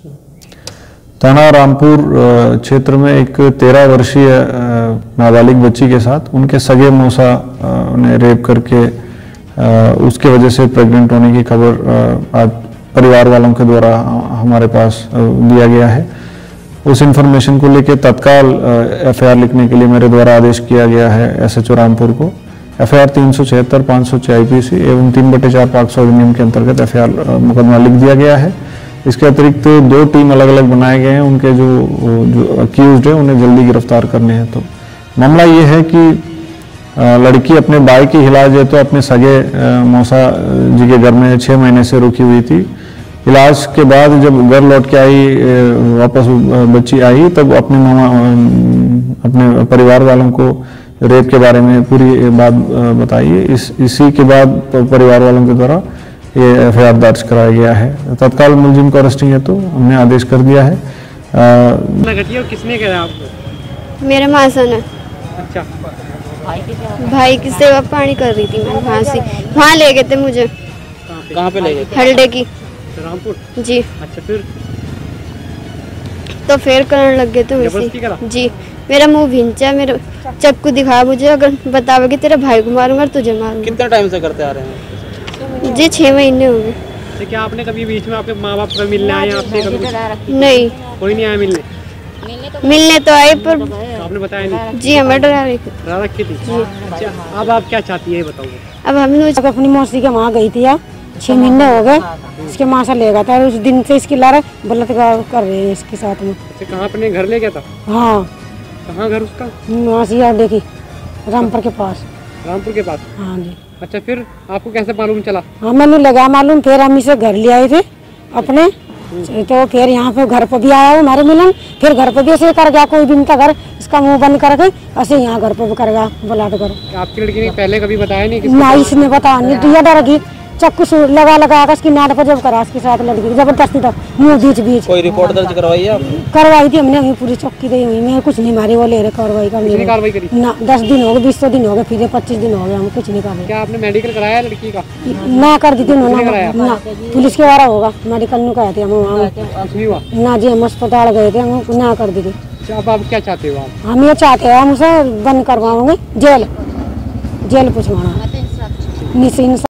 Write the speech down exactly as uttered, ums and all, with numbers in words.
थाना रामपुर क्षेत्र में एक तेरह वर्षीय नाबालिग बच्ची के साथ उनके सगे मौसा ने रेप करके उसके वजह से प्रेग्नेंट होने की खबर आज परिवार वालों के द्वारा हमारे पास दिया गया है। उस इंफॉर्मेशन को लेकर तत्काल एफ आई आर लिखने के लिए मेरे द्वारा आदेश किया गया है एस एच ओ रामपुर को। एफ आई आर तीन सौ छिहत्तर पाँच सौ छह आई पी सी एवं तीन बटे चार पाक्सो अधिनियम के अंतर्गत एफ आई आर मुकदमा लिख दिया गया है। इसके अतिरिक्त दो टीम अलग अलग बनाए गए हैं, उनके जो जो अक्यूज्ड है उन्हें जल्दी गिरफ्तार करने हैं। तो मामला ये है कि लड़की अपने भाई की इलाज है तो अपने सगे मौसा जी के घर में छः महीने से रुकी हुई थी। इलाज के बाद जब घर लौट के आई, वापस बच्ची आई, तब अपने मामा अपने परिवार वालों को रेप के बारे में पूरी बात बताई। इस इसी के बाद परिवार वालों के द्वारा ये एफ आई आर दर्ज कराया गया है। तत्काल मुलजिम को अरेस्टिंग है तो हमने आदेश कर दिया है। घटिया किसने कहा आपको? मेरे मासा ने। अच्छा, भाई की सेवा पानी कर रही थी मैं, वहाँ से वहाँ ले गए थे मुझे। कहाँ पे ले गए थे? हल्डे की रामपुर जी। अच्छा, फिर तो फिर करने लग गए थे मुझसे जी। मेरा मुंह भिंचा, मेरा चाकू दिखाया मुझे, अगर बताओगे तेरे भाई को मारूंगा तुझे मारूंगा। कितना टाइम से करते आ रहे हैं जी? छह महीने हो गए। तो क्या आपने कभी बीच में आपके माँ बाप को मिलने आए आपसे? कभी नहीं, कोई नहीं आया मिलने? मिलने तो आए पर तो आपने बताया नहीं? जी हमें डरा रही थी। डरा रखी थी। अच्छा, अब आप क्या चाहती है बताओ? अब हमने अपनी मौसी के वहाँ गई थी, छह महीने हो गए। इसके माँ से ले गया था, उस दिन से इसकी लारा बलात्कार कर रहे हैं इसके साथ में। अच्छा, कहाँ अपने घर ले गया था? हाँ। कहाँ घर उसका? मासी अड्डे की, रामपुर के पास। रामपुर के पास? हाँ जी। अच्छा, फिर आपको कैसे मालूम चला? हाँ, मैंने लगा मालूम, फिर हम इसे घर ले आए थे अपने, तो फिर यहाँ पे घर पर भी आया हमारे मिलन, फिर घर पर भी ऐसे कर गया, कोई दिन का घर इसका मुंह बंद करके ऐसे यहाँ घर पर भी कर गया बलात्कार। आपकी लड़की ने पहले कभी बताया नहीं? ना, इसने बताया नहीं, दिया डर गई, चक्कू लगा लगा कर इसकी नाट पर जब करा इसके साथ लड़की जबरदस्ती था, मुंह बीच बीच। कोई रिपोर्ट दर्ज करवाई है? करवाई थी हमने, हमें पूरी चौकी दी हुई, मैं कुछ नहीं मारी, वो ले रहे कार्रवाई का। कार्रवाई करी ना, दस दिन हो गए, बीस दिन हो गए, फिर पच्चीस दिन हो गए, हम कुछ नहीं कर रहे। क्या आपने मेडिकल कराया लड़की का? ना कर दी थी उन्होंने, ना पुलिस के द्वारा होगा, मेडिकल नहीं कराए थे हम वहाँ ना जी, हम अस्पताल गए थे, हम ना कर दी थी। अब आप क्या चाहते हो? आप? हम ये चाहते हैं, हम उसे बंद करवाओगे जेल, जेल पूछवाना।